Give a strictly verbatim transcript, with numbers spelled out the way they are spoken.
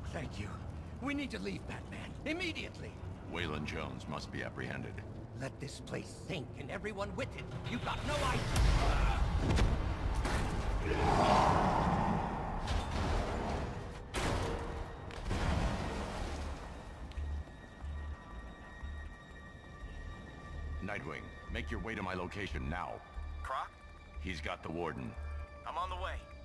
Thank you. We need to leave, Batman. Immediately! Waylon Jones must be apprehended. Let this place sink and everyone with it. You got no idea. Nightwing, make your way to my location now. Croc? He's got the warden. I'm on the way.